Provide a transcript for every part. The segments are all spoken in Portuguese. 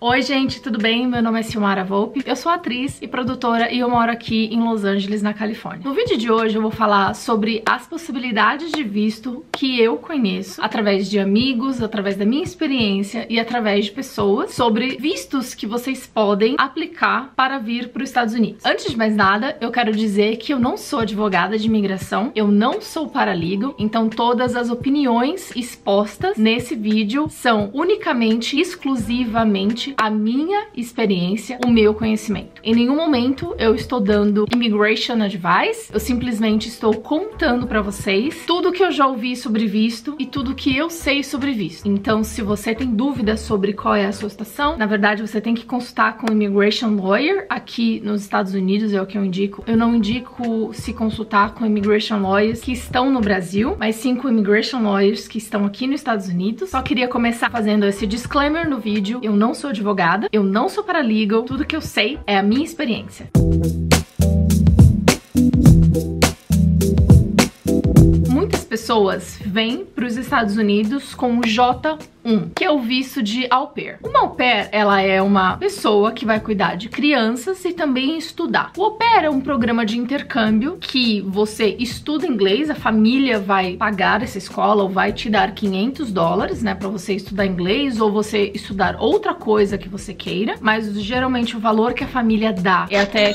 Oi gente, tudo bem? Meu nome é Silmara Volpe, eu sou atriz e produtora e eu moro aqui em Los Angeles, na Califórnia. No vídeo de hoje eu vou falar sobre as possibilidades de visto que eu conheço através de amigos, através da minha experiência e através de pessoas, sobre vistos que vocês podem aplicar para vir para os Estados Unidos. Antes de mais nada, eu quero dizer que eu não sou advogada de imigração, eu não sou paralegal, então todas as opiniões expostas nesse vídeo são unicamente, exclusivamente a minha experiência, o meu conhecimento. Em nenhum momento eu estou dando immigration advice, eu simplesmente estou contando pra vocês tudo que eu já ouvi sobre visto e tudo que eu sei sobre visto. Então, se você tem dúvidas sobre qual é a sua situação, na verdade você tem que consultar com um immigration lawyer aqui nos Estados Unidos, é o que eu indico. Eu não indico se consultar com immigration lawyers que estão no Brasil, mas sim com immigration lawyers que estão aqui nos Estados Unidos. Só queria começar fazendo esse disclaimer no vídeo. Eu não sou advogada, eu não sou paralegal, tudo que eu sei é a minha experiência. Muitas pessoas vêm para os Estados Unidos com o J1, que é o visto de au pair. Uma au pair, ela é uma pessoa que vai cuidar de crianças e também estudar. O au pair é um programa de intercâmbio que você estuda inglês, a família vai pagar essa escola ou vai te dar $500, né, para você estudar inglês ou você estudar outra coisa que você queira, mas geralmente o valor que a família dá é até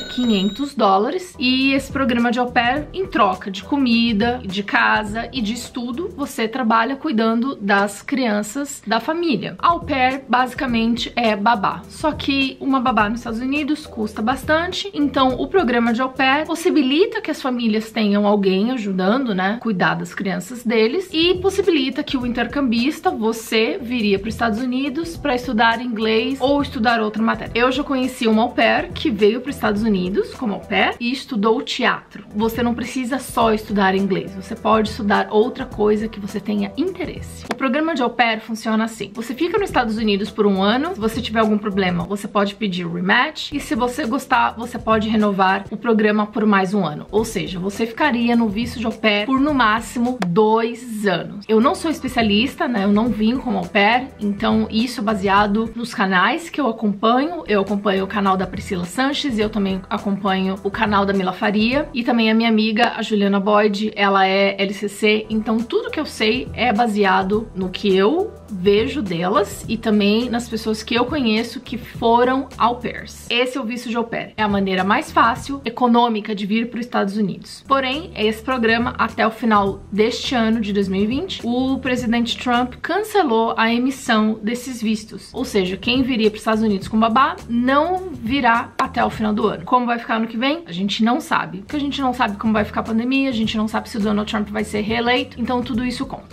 $500 e esse programa de au pair, em troca de comida, de casa e de estudo, você trabalha cuidando das crianças da família. Au pair basicamente é babá, só que uma babá nos Estados Unidos custa bastante, então o programa de au pair possibilita que as famílias tenham alguém ajudando, né, cuidar das crianças deles e possibilita que o intercambista, você, viria para os Estados Unidos para estudar inglês ou estudar outra matéria. Eu já conheci uma au pair que veio para os Estados Unidos como au pair e estudou teatro. Você não precisa só estudar inglês, você pode estudar outra coisa que você tenha interesse. O programa de au pair funciona assim: você fica nos Estados Unidos por um ano, se você tiver algum problema, você pode pedir rematch, e se você gostar, você pode renovar o programa por mais um ano. Ou seja, você ficaria no visto de au pair por no máximo 2 anos. Eu não sou especialista, né? Eu não vim como au pair, então isso é baseado nos canais que eu acompanho. Eu acompanho o canal da Priscila Sanches, eu também acompanho o canal da Mila Faria, e também a minha amiga, a Juliana Boyd, ela é LCC, então tudo que eu sei é baseado no que eu vejo delas e também nas pessoas que eu conheço que foram au pairs. Esse é o visto de au pair. É a maneira mais fácil, econômica de vir para os Estados Unidos. Porém, esse programa, até o final deste ano de 2020, o presidente Trump cancelou a emissão desses vistos. Ou seja, quem viria para os Estados Unidos com babá não virá até o final do ano. Como vai ficar ano que vem? A gente não sabe. Porque a gente não sabe como vai ficar a pandemia, a gente não sabe se o Donald Trump vai ser reeleito, então tudo isso conta.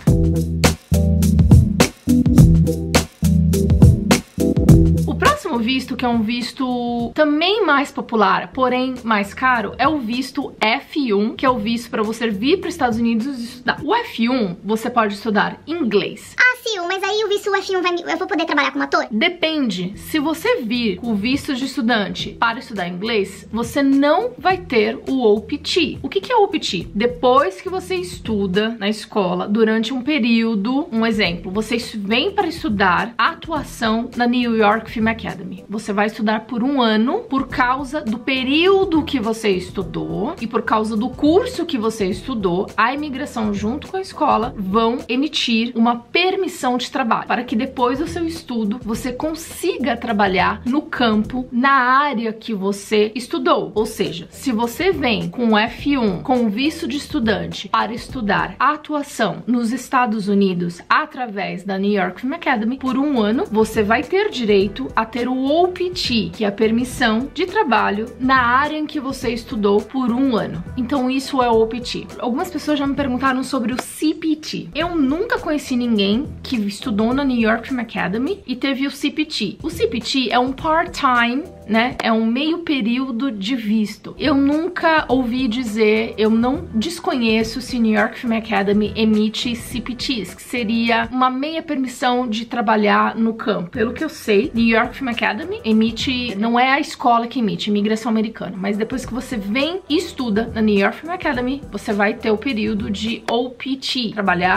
O visto, que é um visto também mais popular, porém mais caro, é o visto F1, que é o visto para você vir para os Estados Unidos e estudar. O F1, você pode estudar inglês. Ah, mas aí o visto F1 eu vou poder trabalhar como ator? Depende. Se você vir com o visto de estudante para estudar inglês, você não vai ter o OPT. O que é o OPT? Depois que você estuda na escola, durante um período, um exemplo, você vem para estudar atuação na New York Film Academy. Você vai estudar por um ano por causa do período que você estudou e por causa do curso que você estudou. A imigração, junto com a escola, vão emitir uma permissão de trabalho para que depois do seu estudo você consiga trabalhar no campo, na área que você estudou. Ou seja, se você vem com o F1, com visto de estudante para estudar atuação nos Estados Unidos através da New York Film Academy por um ano, você vai ter direito a ter o OPT, que é a permissão de trabalho na área em que você estudou por um ano. Então isso é o OPT. Algumas pessoas já me perguntaram sobre o CPT. Eu nunca conheci ninguém que estudou na New York Film Academy e teve o CPT. O CPT é um part-time, né? É um meio período de visto. Eu nunca ouvi dizer, eu não desconheço se New York Film Academy emite CPTs, que seria uma meia permissão de trabalhar no campo. Pelo que eu sei, New York Film Academy emite, não é a escola que emite, imigração americana, mas depois que você vem e estuda na New York Film Academy, você vai ter o período de OPT, trabalhar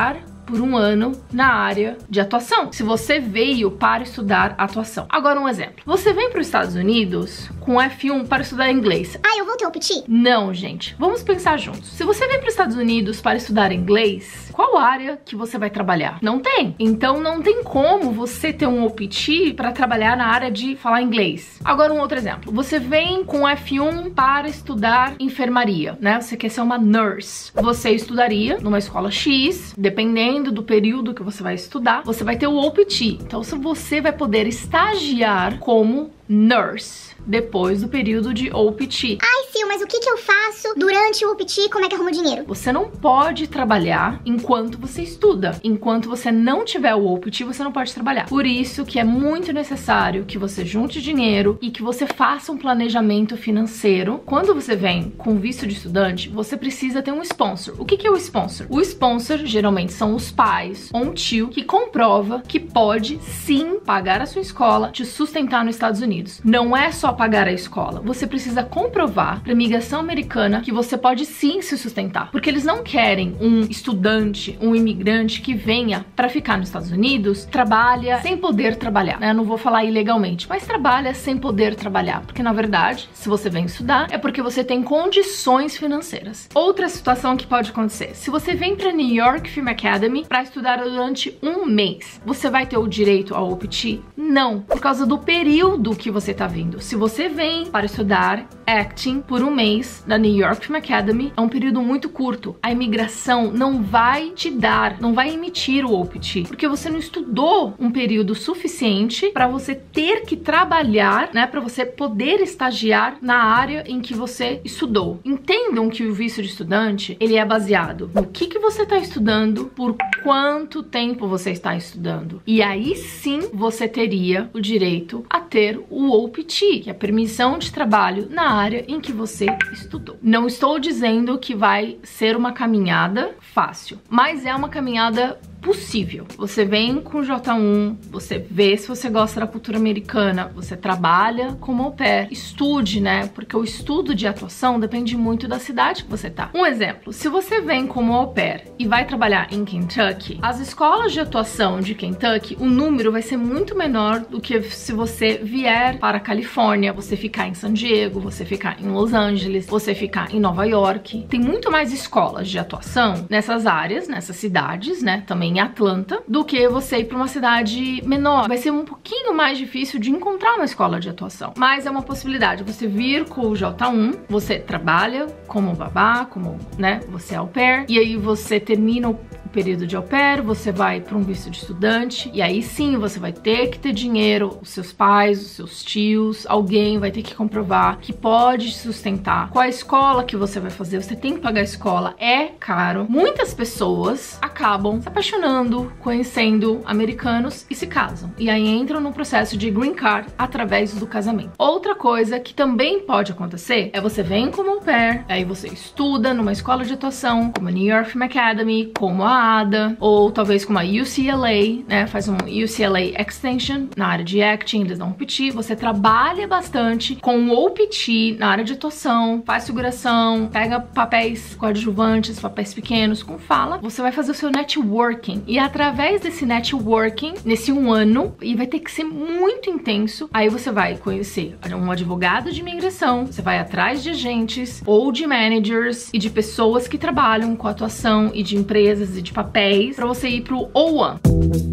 por um ano na área de atuação, se você veio para estudar atuação. Agora um exemplo. Você vem para os Estados Unidos com F1 para estudar inglês. Ah, eu vou ter OPT? Não, gente. Vamos pensar juntos. Se você vem para os Estados Unidos para estudar inglês, qual área que você vai trabalhar? Não tem. Então não tem como você ter um OPT para trabalhar na área de falar inglês. Agora um outro exemplo. Você vem com F1 para estudar enfermaria, né? Você quer ser uma nurse. Você estudaria numa escola X, dependendo do período que você vai estudar, você vai ter o OPT. Então você vai poder estagiar como nurse depois do período de OPT. Ai, Sil, mas o que eu faço durante o OPT? Como é que eu arrumo dinheiro? Você não pode trabalhar enquanto você estuda. Enquanto você não tiver o OPT, você não pode trabalhar. Por isso que é muito necessário que você junte dinheiro e que você faça um planejamento financeiro. Quando você vem com visto de estudante, você precisa ter um sponsor. O que é o sponsor? O sponsor, geralmente, são os pais ou um tio que comprova que pode, sim, pagar a sua escola, te sustentar nos Estados Unidos. Não é só pagar a escola. Você precisa comprovar para a imigração americana que você pode sim se sustentar. Porque eles não querem um estudante, um imigrante que venha para ficar nos Estados Unidos, trabalha sem poder trabalhar, né? Eu não vou falar ilegalmente, mas trabalha sem poder trabalhar. Porque na verdade, se você vem estudar, é porque você tem condições financeiras. Outra situação que pode acontecer. Se você vem para New York Film Academy para estudar durante um mês, você vai ter o direito ao OPT? Não, por causa do período que você tá vindo. Se você vem para estudar acting por um mês na New York Film Academy, é um período muito curto. A imigração não vai te dar, não vai emitir o OPT, porque você não estudou um período suficiente para você ter que trabalhar, né, para você poder estagiar na área em que você estudou. Entendam que o visto de estudante, ele é baseado no que você está estudando, por quanto tempo você está estudando. E aí sim você teria o direito a ter o OPT, que é a permissão de trabalho na área em que você estudou. Não estou dizendo que vai ser uma caminhada fácil, mas é uma caminhada possível. Você vem com J1, você vê se você gosta da cultura americana, você trabalha como au pair, estude, né? Porque o estudo de atuação depende muito da cidade que você tá. Um exemplo, se você vem como au pair e vai trabalhar em Kentucky, as escolas de atuação de Kentucky, o número vai ser muito menor do que se você vier para a Califórnia, você ficar em San Diego, você ficar em Los Angeles, você ficar em Nova York. Tem muito mais escolas de atuação nessas áreas, nessas cidades, né? Também em Atlanta, do que você ir para uma cidade menor. Vai ser um pouquinho mais difícil de encontrar uma escola de atuação, mas é uma possibilidade. Você vir com o J1, você trabalha como babá, como, né, você é au pair, e aí você termina o período de au pair, você vai para um visto de estudante, e aí sim você vai ter que ter dinheiro, os seus pais, os seus tios, alguém vai ter que comprovar que pode te sustentar. Qual a escola que você vai fazer? Você tem que pagar a escola, é caro. Muitas pessoas acabam se apaixonando, conhecendo americanos e se casam. E aí entram no processo de green card através do casamento. Outra coisa que também pode acontecer é você vem como au pair, aí você estuda numa escola de atuação, como a New York Film Academy, como a ADA, ou talvez como a UCLA, né? Faz um UCLA Extension na área de acting, eles dão um OPT. Você trabalha bastante com o OPT na área de atuação, faz figuração, pega papéis coadjuvantes, papéis pequenos com fala. Você vai fazer o seu networking, e através desse networking, nesse um ano, e vai ter que ser muito intenso, aí você vai conhecer um advogado de imigração, você vai atrás de agentes ou de managers e de pessoas que trabalham com atuação e de empresas e de papéis para você ir pro O1.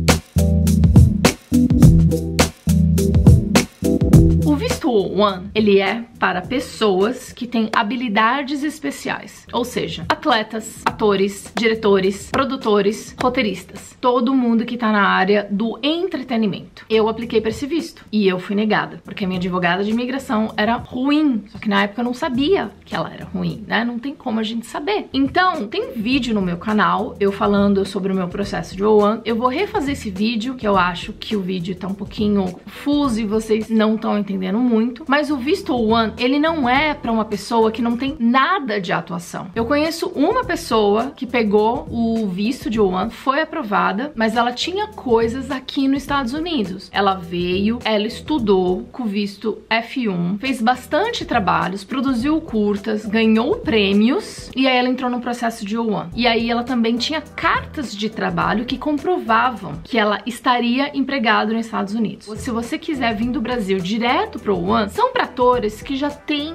O visto O1, ele é para pessoas que têm habilidades especiais, ou seja, atletas, atores, diretores, produtores, roteiristas, todo mundo que tá na área do entretenimento. Eu apliquei para esse visto e eu fui negada, porque a minha advogada de imigração era ruim, só que na época eu não sabia que ela era ruim, né? Não tem como a gente saber. Então, tem vídeo no meu canal, eu falando sobre o meu processo de O1. Eu vou refazer esse vídeo, que eu acho que o vídeo tá um pouquinho confuso e vocês não estão entendendo muito. muito, mas o visto O1, ele não é para uma pessoa que não tem nada de atuação. Eu conheço uma pessoa que pegou o visto de O1, foi aprovada, mas ela tinha coisas aqui nos Estados Unidos. Ela veio, ela estudou com o visto F1, fez bastante trabalhos, produziu curtas, ganhou prêmios e aí ela entrou no processo de O1. E aí ela também tinha cartas de trabalho que comprovavam que ela estaria empregada nos Estados Unidos. Se você quiser vir do Brasil direto pro O1, são para atores que já têm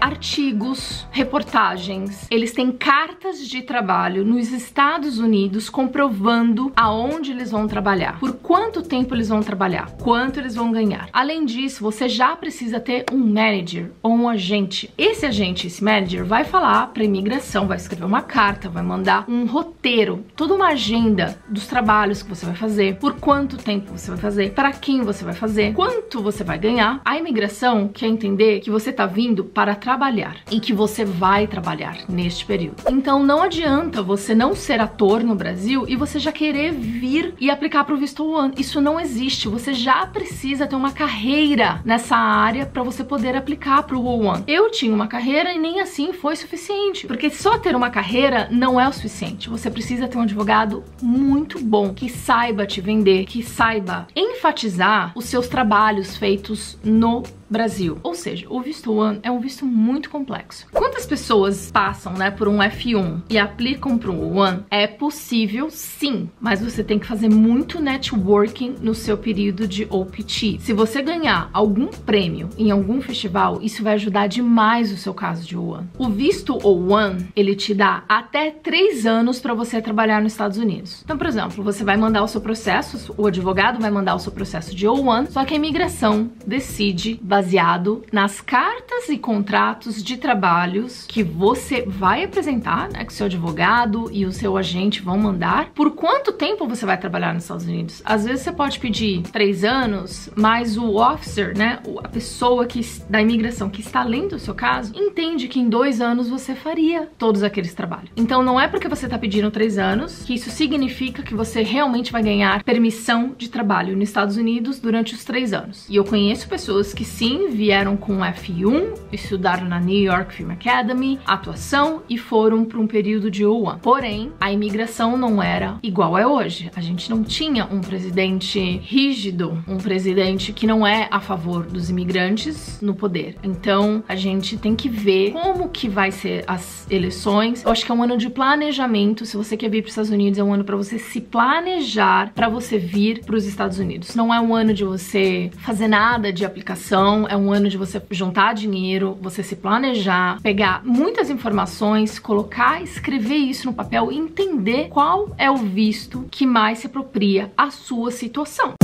artigos, reportagens, eles têm cartas de trabalho nos Estados Unidos comprovando aonde eles vão trabalhar, por quanto tempo eles vão trabalhar, quanto eles vão ganhar. Além disso, você já precisa ter um manager ou um agente. Esse agente, esse manager, vai falar para a imigração, vai escrever uma carta, vai mandar um roteiro, toda uma agenda dos trabalhos que você vai fazer, por quanto tempo você vai fazer, para quem você vai fazer, quanto você vai ganhar. A imigração quer entender que você tá vindo para trabalhar e que você vai trabalhar neste período. Então não adianta você não ser ator no Brasil e você já querer vir e aplicar para o visto O1. Isso não existe. Você já precisa ter uma carreira nessa área para você poder aplicar para o O1. Eu tinha uma carreira e nem assim foi suficiente, porque só ter uma carreira não é o suficiente. Você precisa ter um advogado muito bom, que saiba te vender, que saiba enfatizar os seus trabalhos feitos no Brasil. Ou seja, o visto O1 é um visto muito complexo. Quantas pessoas passam, por um F1 e aplicam para um O1? É possível, sim, mas você tem que fazer muito networking no seu período de OPT. Se você ganhar algum prêmio em algum festival, isso vai ajudar demais o seu caso de O1. O visto O1, ele te dá até 3 anos para você trabalhar nos Estados Unidos. Então, por exemplo, você vai mandar o seu processo, o advogado vai mandar o seu processo de O1, só que a imigração decide, baseado nas cartas e contratos de trabalhos que você vai apresentar, que o seu advogado e o seu agente vão mandar, por quanto tempo você vai trabalhar nos Estados Unidos. Às vezes você pode pedir 3 anos, mas o officer, a pessoa da imigração que está lendo o seu caso, entende que em 2 anos você faria todos aqueles trabalhos. Então não é porque você está pedindo 3 anos que isso significa que você realmente vai ganhar permissão de trabalho nos Estados Unidos durante os 3 anos. E eu conheço pessoas que sim, vieram com F1, estudaram na New York Film Academy, atuação e foram para um período de O1. Porém, a imigração não era igual é hoje. A gente não tinha um presidente rígido, um presidente que não é a favor dos imigrantes no poder. Então, a gente tem que ver como que vai ser as eleições. Eu acho que é um ano de planejamento. Se você quer vir para os Estados Unidos, é um ano para você se planejar para você vir para os Estados Unidos. Não é um ano de você fazer nada de aplicação, é um ano de você juntar dinheiro, você se planejar, pegar muitas informações, colocar, escrever isso no papel e entender qual é o visto que mais se apropria à sua situação.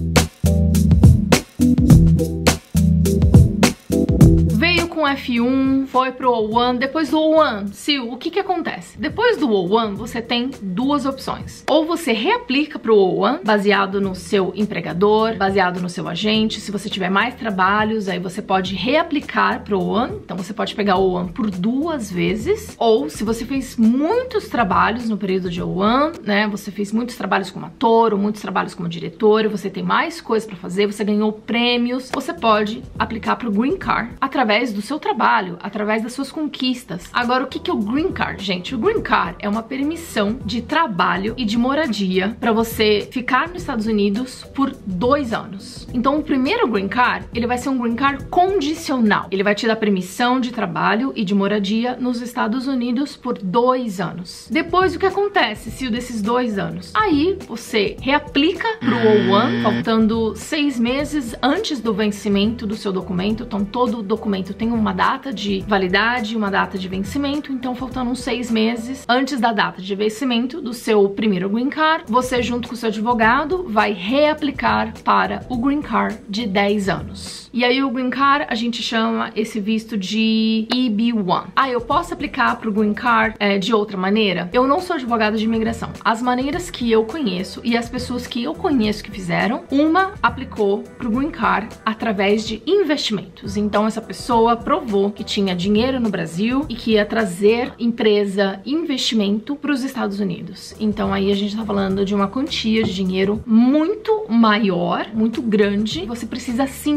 Com F1, foi pro O1, depois do O1, Sil, o que acontece? Depois do O1, você tem 2 opções. Ou você reaplica pro O1, baseado no seu empregador, baseado no seu agente. Se você tiver mais trabalhos, aí você pode reaplicar pro O1. Então você pode pegar o O1 por 2 vezes. Ou se você fez muitos trabalhos no período de O1, você fez muitos trabalhos como ator, ou muitos trabalhos como diretor, você tem mais coisas pra fazer, você ganhou prêmios, você pode aplicar pro Green Card através do seu trabalho, através das suas conquistas. Agora, o que é o Green Card, gente? O Green Card é uma permissão de trabalho e de moradia para você ficar nos Estados Unidos por 2 anos. Então, o primeiro Green Card, ele vai ser um Green Card condicional. Ele vai te dar permissão de trabalho e de moradia nos Estados Unidos por 2 anos. Depois, o que acontece se desses 2 anos? Aí, você reaplica pro O1, faltando 6 meses antes do vencimento do seu documento. Então, todo documento tem uma data de validade, uma data de vencimento, então faltando uns 6 meses antes da data de vencimento do seu primeiro Green Card, você junto com o seu advogado vai reaplicar para o Green Card de 10 anos. E aí o Green Card, a gente chama esse visto de EB1. Eu posso aplicar para o Green Card de outra maneira? Eu não sou advogada de imigração. As maneiras que eu conheço e as pessoas que eu conheço que fizeram, uma aplicou para o Green Card através de investimentos. Então essa pessoa provou que tinha dinheiro no Brasil e que ia trazer empresa, investimento para os Estados Unidos. Então aí a gente tá falando de uma quantia de dinheiro muito maior, muito grande. Você precisa sim de um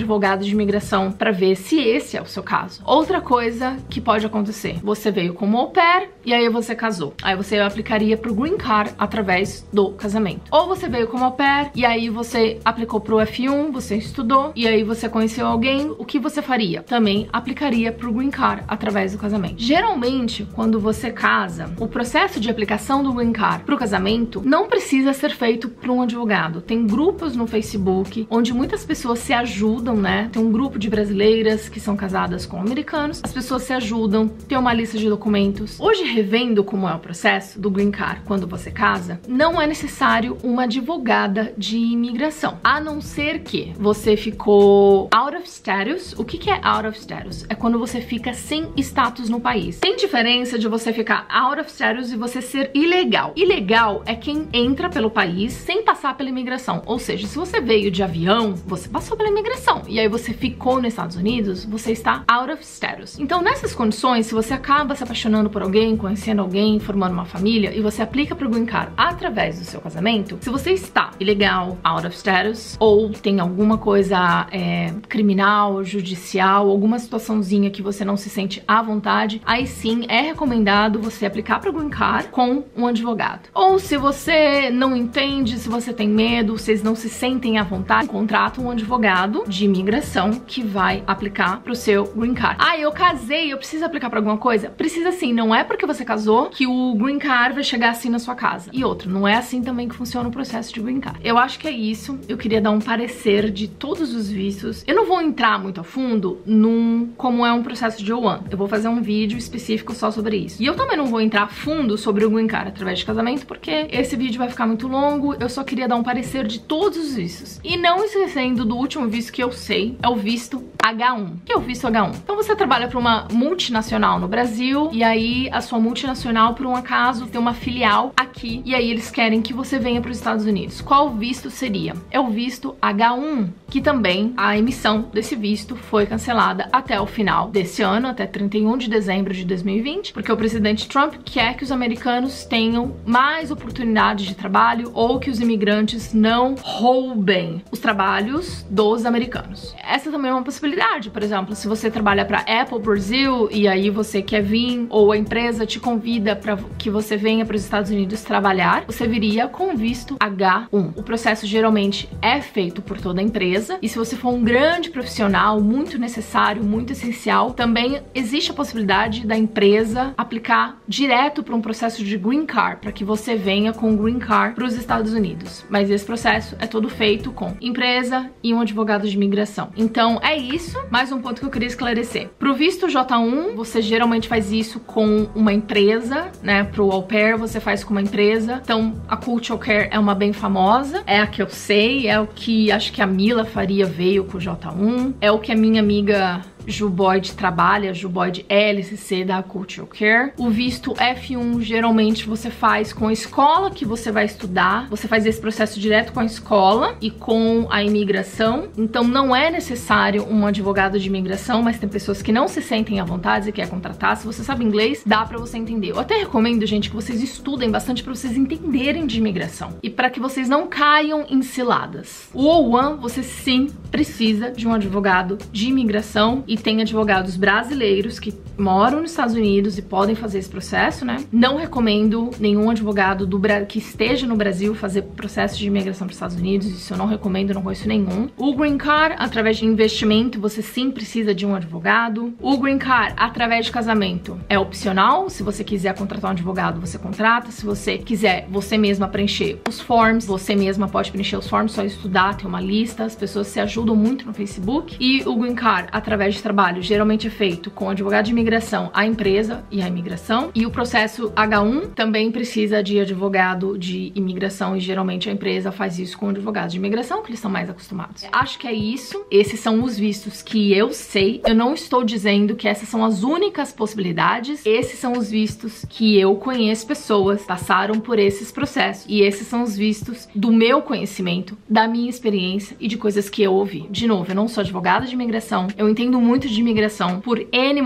advogado de imigração para ver se esse é o seu caso. Outra coisa que pode acontecer, você veio como au pair e aí você casou. Aí você aplicaria pro Green Card através do casamento. Ou você veio como au pair e aí você aplicou pro F1, você estudou e aí você conheceu alguém, o que você faria? Também aplicaria pro Green Card através do casamento. Geralmente, quando você casa, o processo de aplicação do Green Card pro casamento não precisa ser feito por um advogado. Tem grupos no Facebook onde muitas pessoas se ajudam, né? Tem um grupo de brasileiras que são casadas com americanos, as pessoas se ajudam, tem uma lista de documentos. Hoje, revendo como é o processo do Green Card quando você casa, não é necessário uma advogada de imigração, a não ser que você ficou out of status. O que é out of status? É quando você fica sem status no país. Tem diferença de você ficar out of status e você ser ilegal. Ilegal é quem entra pelo país sem passar pela imigração. Ou seja, se você veio de avião, você passou pela imigração e aí você ficou nos Estados Unidos, você está out of status. Então, nessas condições, se você acaba se apaixonando por alguém, conhecendo alguém, formando uma família e você aplica para o Green Card através do seu casamento, se você está ilegal, out of status, ou tem alguma coisa criminal, judicial, alguma situaçãozinha que você não se sente à vontade, aí sim é recomendado você aplicar para o Green Card com um advogado. Ou se você não entende, se você tem medo, vocês não se sentem à vontade, contrata um advogado de imigração que vai aplicar para o seu Green Card. Ah, eu casei, eu preciso aplicar para alguma coisa? Precisa sim, não é porque você casou que o Green Card vai chegar assim na sua casa. E outra, não é assim também que funciona o processo de Green Card. Eu acho que é isso. Eu queria dar um parecer de todos os vistos. Eu não vou entrar muito a fundo como é um processo de O1. Eu vou fazer um vídeo específico só sobre isso. E eu também não vou entrar a fundo sobre o Green Card através de casamento, porque esse vídeo vai ficar muito longo. Eu só queria dar um parecer de todos os vistos. E não esquecendo do último visto que eu sei, é o visto H1. O que é o visto H1? Então você trabalha para uma multinacional no Brasil e aí a sua multinacional, por um acaso, tem uma filial aqui e aí eles querem que você venha para os Estados Unidos. Qual visto seria? É o visto H1, que também a emissão desse visto foi cancelada até o final desse ano, até 31 de dezembro de 2020, porque o presidente Trump quer que os americanos tenham mais oportunidade de trabalho ou que os imigrantes não roubem os trabalhos dos americanos. Essa também é uma possibilidade. Por exemplo, se você trabalha para Apple Brasil e aí você quer vir, ou a empresa te convida para que você venha para os Estados Unidos trabalhar, você viria com visto H1. O processo geralmente é feito por toda a empresa e se você for um grande profissional, muito necessário, muito essencial, também existe a possibilidade da empresa aplicar direto para um processo de Green Card, para que você venha com Green Card para os Estados Unidos. Mas esse processo é todo feito com empresa e um advogado de imigração. Então é isso, mais um ponto que eu queria esclarecer. Pro visto J1, você geralmente faz isso com uma empresa, né? Pro au pair você faz com uma empresa. Então a Cultural Care é uma bem famosa, é a que eu sei, é o que acho que a Mila Faria veio com o J1, é o que a minha amiga Ju Boyd trabalha, Ju Boyd LCC da Cultural Care. O visto F1 geralmente você faz com a escola que você vai estudar, você faz esse processo direto com a escola e com a imigração, então não é necessário um advogado de imigração, mas tem pessoas que não se sentem à vontade e quer contratar. Se você sabe inglês, dá pra você entender. Eu até recomendo, gente, que vocês estudem bastante pra vocês entenderem de imigração e pra que vocês não caiam em ciladas. O O1, você sim precisa de um advogado de imigração e tem advogados brasileiros que moram nos Estados Unidos e podem fazer esse processo, né? Não recomendo nenhum advogado que esteja no Brasil fazer processo de imigração para os Estados Unidos, isso eu não recomendo, não conheço nenhum. O Green Card, através de investimento, você sim precisa de um advogado. O Green Card, através de casamento, é opcional. Se você quiser contratar um advogado, você contrata. Se você quiser você mesma preencher os forms, você mesma pode preencher os forms, só estudar, tem uma lista, as pessoas se ajudam muito no Facebook. E o Green Card, através de trabalho, geralmente é feito com advogado de imigração, a empresa e a imigração. E o processo H1 também precisa de advogado de imigração e geralmente a empresa faz isso com advogado de imigração, que eles estão mais acostumados. Acho que é isso. Esses são os vistos que eu sei. Eu não estou dizendo que essas são as únicas possibilidades. Esses são os vistos que eu conheço pessoas, passaram por esses processos. E esses são os vistos do meu conhecimento, da minha experiência e de coisas que eu ouvi. De novo, eu não sou advogada de imigração, eu entendo muito de imigração por N motivos,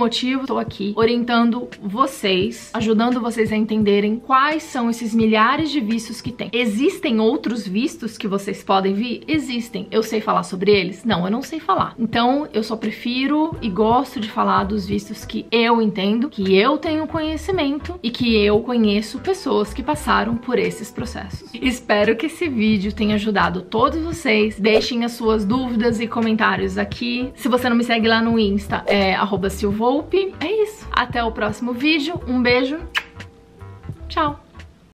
tô aqui orientando vocês, ajudando vocês a entenderem quais são esses milhares de vistos que tem. Existem outros vistos que vocês podem vir? Existem. Eu sei falar sobre eles? Não, eu não sei falar. Então, eu só prefiro e gosto de falar dos vistos que eu entendo, que eu tenho conhecimento e que eu conheço pessoas que passaram por esses processos. Espero que esse vídeo tenha ajudado todos vocês. Deixem as suas dúvidas e comentários aqui. Se você não me segue lá no Insta, é @silvolpe. É isso. Até o próximo vídeo. Um beijo. Tchau.